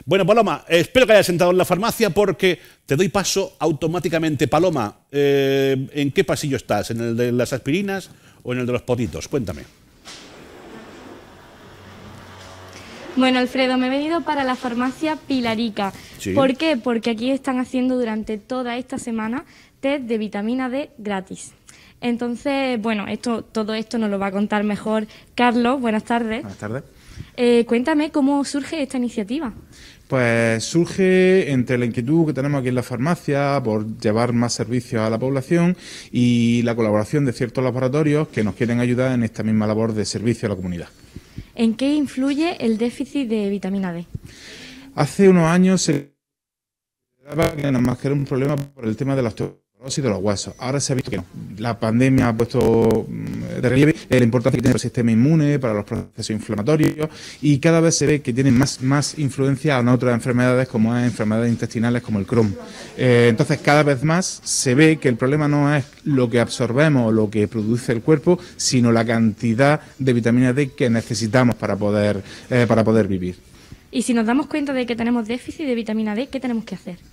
Bueno, Paloma, espero que hayas entrado en la farmacia porque te doy paso automáticamente. Paloma, ¿en qué pasillo estás? ¿En el de las aspirinas o en el de los potitos? Cuéntame. Bueno, Alfredo, me he venido para la farmacia Pilarica. Sí. ¿Por qué? Porque aquí están haciendo durante toda esta semana test de vitamina D gratis. Entonces, bueno, todo esto nos lo va a contar mejor Carlos. Buenas tardes. Buenas tardes. Cuéntame cómo surge esta iniciativa. Pues surge entre la inquietud que tenemos aquí en la farmacia por llevar más servicios a la población y la colaboración de ciertos laboratorios que nos quieren ayudar en esta misma labor de servicio a la comunidad. ¿En qué influye el déficit de vitamina D? Hace unos años se daba que nada más que era un problema por el tema de la osteoporosis de los huesos. Ahora se ha visto que no. La pandemia ha puesto de relieve la importancia que tiene el sistema inmune para los procesos inflamatorios y cada vez se ve que tienen más influencia en otras enfermedades como enfermedades intestinales como el Crohn. Entonces cada vez más se ve que el problema no es lo que absorbemos o lo que produce el cuerpo, sino la cantidad de vitamina D que necesitamos para poder vivir. Y si nos damos cuenta de que tenemos déficit de vitamina D, ¿qué tenemos que hacer?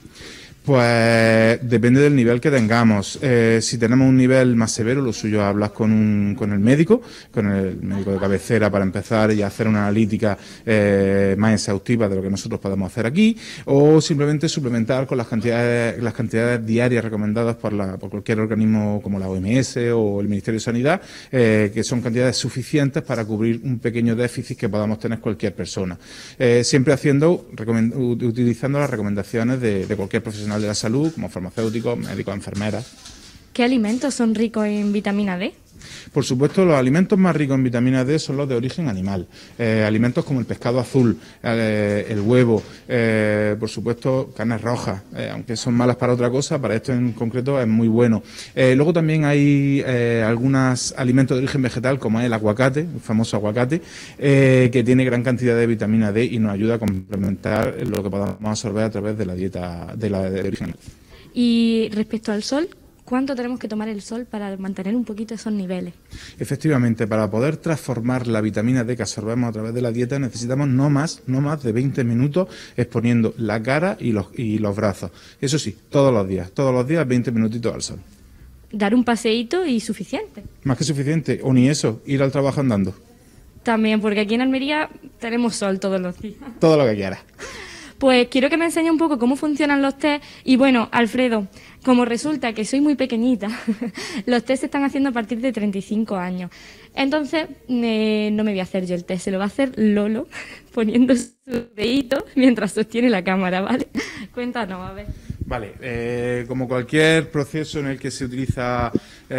Pues depende del nivel que tengamos. Si tenemos un nivel más severo, lo suyo es hablar con el médico de cabecera para empezar y hacer una analítica más exhaustiva de lo que nosotros podemos hacer aquí, o simplemente suplementar con las cantidades diarias recomendadas por cualquier organismo como la OMS o el Ministerio de Sanidad, que son cantidades suficientes para cubrir un pequeño déficit que podamos tener cualquier persona. Siempre utilizando las recomendaciones de cualquier profesional de la salud, como farmacéuticos, médicos, enfermeras. ¿Qué alimentos son ricos en vitamina D? Por supuesto, los alimentos más ricos en vitamina D son los de origen animal. Alimentos como el pescado azul, el huevo, por supuesto, carnes rojas, aunque son malas para otra cosa, para esto en concreto es muy bueno. Luego también hay algunos alimentos de origen vegetal, como es el aguacate, el famoso aguacate, que tiene gran cantidad de vitamina D y nos ayuda a complementar lo que podamos absorber a través de la dieta de origen animal. Y respecto al sol, ¿cuánto tenemos que tomar el sol para mantener un poquito esos niveles? Efectivamente, para poder transformar la vitamina D que absorbemos a través de la dieta necesitamos no más de 20 minutos exponiendo la cara y los brazos. Eso sí, todos los días 20 minutitos al sol. Dar un paseíto y suficiente. Más que suficiente, o ni eso, ir al trabajo andando. También, porque aquí en Almería tenemos sol todos los días. Todo lo que quieras. Pues quiero que me enseñe un poco cómo funcionan los test. Y bueno, Alfredo, como resulta que soy muy pequeñita, los test se están haciendo a partir de 35 años. Entonces, no me voy a hacer yo el test, se lo va a hacer Lolo, poniendo su dedito mientras sostiene la cámara, ¿vale? Cuéntanos, a ver. Vale, como cualquier proceso en el que se utiliza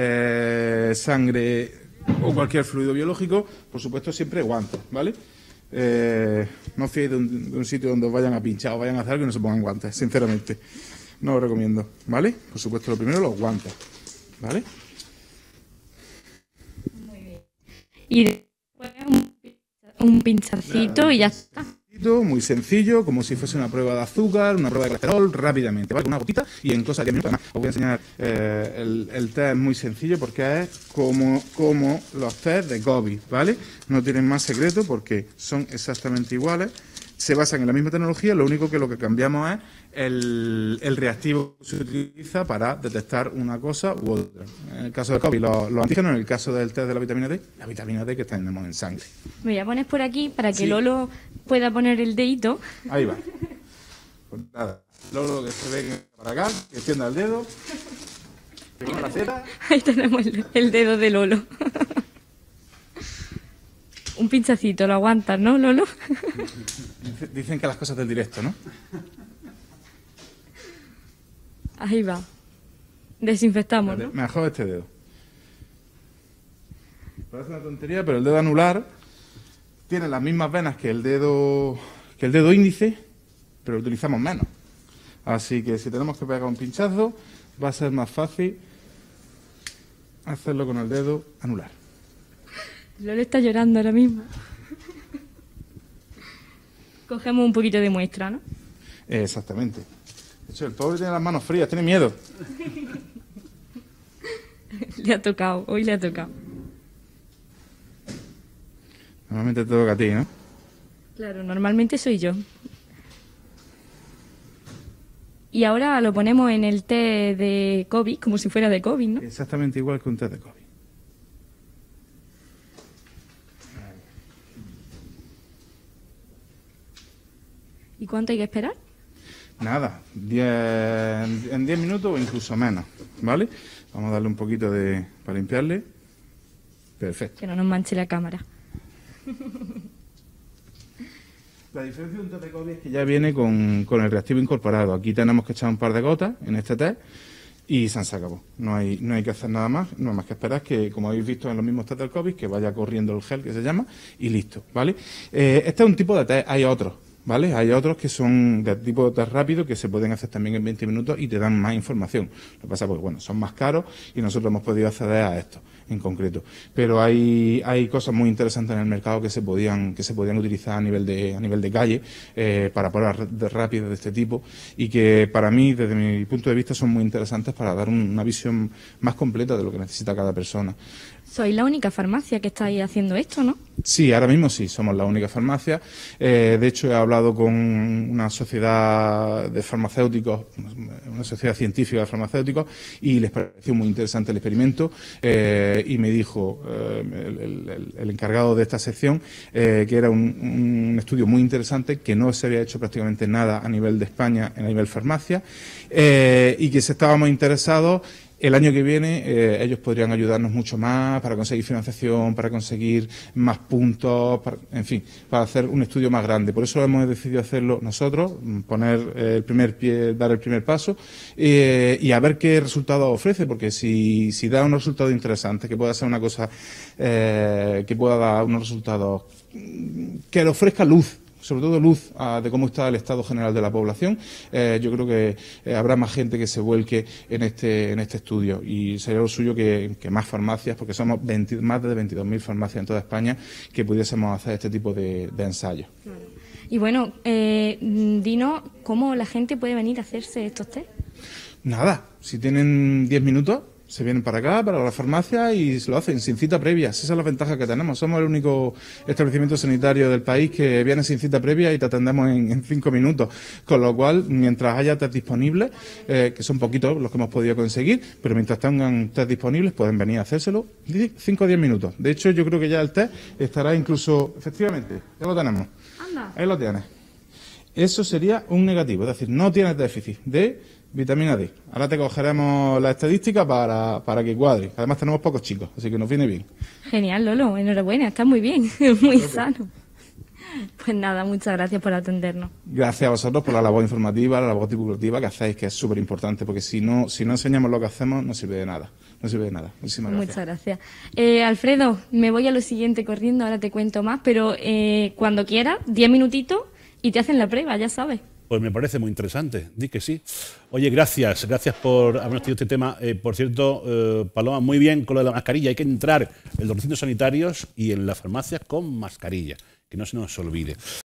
sangre o cualquier fluido biológico, por supuesto siempre guantes, ¿vale? No os fiéis de un sitio donde os vayan a pinchar o vayan a hacer algo y no se pongan guantes, sinceramente. No os recomiendo, ¿vale? Por supuesto, lo primero, los guantes, ¿vale? Muy bien. Y después un pinchacito y ya está. Muy sencillo, como si fuese una prueba de azúcar, una prueba de colesterol, rápidamente, ¿vale? Una gotita y en cosa de 10 minutos. Además, os voy a enseñar el test es muy sencillo porque es como los test de COVID, ¿vale? No tienen más secreto porque son exactamente iguales. Se basan en la misma tecnología, lo único que cambiamos es el reactivo que se utiliza para detectar una cosa u otra. En el caso del COVID, los antígenos, en el caso del test de la vitamina D que tenemos en sangre. Me voy a poner por aquí para que Sí. Lolo pueda poner el dedito. Ahí va. Pues nada, Lolo que se venga para acá, que extienda el dedo, que ponga la Z. Ahí tenemos el dedo de Lolo. Un pinchacito, lo aguantas, ¿no, Lolo? Dicen que las cosas del directo, ¿no? Ahí va. Desinfectamos, ¿no? Me bajó este dedo. Parece una tontería, pero el dedo anular tiene las mismas venas que el dedo índice, pero lo utilizamos menos. Así que si tenemos que pegar un pinchazo, va a ser más fácil hacerlo con el dedo anular. Lolo está llorando ahora mismo. Cogemos un poquito de muestra, ¿no? Exactamente. De hecho, el pobre tiene las manos frías, tiene miedo. Le ha tocado, hoy le ha tocado. Normalmente te toca a ti, ¿no? Claro, normalmente soy yo. Y ahora lo ponemos en el té de COVID, como si fuera de COVID, ¿no? Exactamente igual que un té de COVID. ¿Y cuánto hay que esperar? Nada, en 10 minutos o incluso menos, ¿vale? Vamos a darle un poquito para limpiarle. Perfecto. Que no nos manche la cámara. La diferencia de un té de COVID es que ya viene con el reactivo incorporado. Aquí tenemos que echar un par de gotas en este té y se acabó. No hay que hacer nada más, no hay más que esperar que, como habéis visto en los mismos té del COVID, que vaya corriendo el gel que se llama y listo, ¿vale? Este es un tipo de té, hay otros. ¿Vale? Hay otros que son de tipo test rápido que se pueden hacer también en 20 minutos y te dan más información. Lo que pasa es que, bueno, son más caros y nosotros hemos podido acceder a esto en concreto. Pero hay cosas muy interesantes en el mercado que se podían utilizar a nivel de calle para pruebas rápidas de este tipo y que para mí, desde mi punto de vista, son muy interesantes para dar una visión más completa de lo que necesita cada persona. Sois la única farmacia que estáis haciendo esto, ¿no? Sí, ahora mismo sí, somos la única farmacia. De hecho, he hablado con una sociedad de farmacéuticos, una sociedad científica de farmacéuticos, y les pareció muy interesante el experimento. Y me dijo el encargado de esta sección que era un estudio muy interesante, que no se había hecho prácticamente nada a nivel de España, a nivel farmacia, y que si estábamos interesados. El año que viene ellos podrían ayudarnos mucho más para conseguir financiación, para conseguir más puntos, para hacer un estudio más grande. Por eso hemos decidido hacerlo nosotros, dar el primer paso y a ver qué resultados ofrece, porque si da unos resultados interesantes, que pueda ser una cosa que pueda dar unos resultados que le ofrezca luz. Sobre todo luz de cómo está el estado general de la población. Yo creo que habrá más gente que se vuelque en este estudio y sería lo suyo que más farmacias, porque somos más de 22.000 farmacias en toda España, que pudiésemos hacer este tipo de ensayos. Claro. Y bueno, dinos cómo la gente puede venir a hacerse estos test. Nada, si tienen 10 minutos, se vienen para acá, para la farmacia y se lo hacen sin cita previa. Esa es la ventaja que tenemos. Somos el único establecimiento sanitario del país que viene sin cita previa y te atendemos en 5 minutos. Con lo cual, mientras haya test disponibles, que son poquitos los que hemos podido conseguir, pero mientras tengan test disponibles pueden venir a hacérselo 5 o 10 minutos. De hecho, yo creo que ya el test estará incluso, efectivamente, ya lo tenemos. Anda. Ahí lo tienes. Eso sería un negativo, es decir, no tienes déficit de vitamina D. Ahora te cogeremos la estadística para que cuadre. Además tenemos pocos chicos, así que nos viene bien. Genial, Lolo. Enhorabuena, estás muy bien, muy sano. Pues nada, muchas gracias por atendernos. Gracias a vosotros por la labor informativa, la labor divulgativa que hacéis, que es súper importante, porque si no enseñamos lo que hacemos, no sirve de nada. No sirve de nada. Muchísimas gracias. Muchas gracias. Alfredo, me voy a lo siguiente corriendo, ahora te cuento más, pero cuando quieras, 10 minutitos y te hacen la prueba, ya sabes. Pues me parece muy interesante, di que sí. Oye, gracias por habernos tenido este tema. Por cierto, Paloma, muy bien con lo de la mascarilla. Hay que entrar en los recintos sanitarios y en las farmacias con mascarilla, que no se nos olvide.